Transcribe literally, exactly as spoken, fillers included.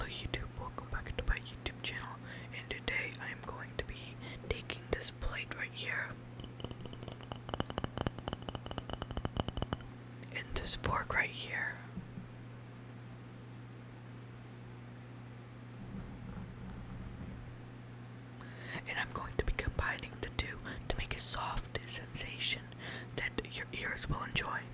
YouTube, welcome back to my YouTube channel, and today I am going to be taking this plate right here and this fork right here and I'm going to be combining the two to make a soft sensation that your ears will enjoy.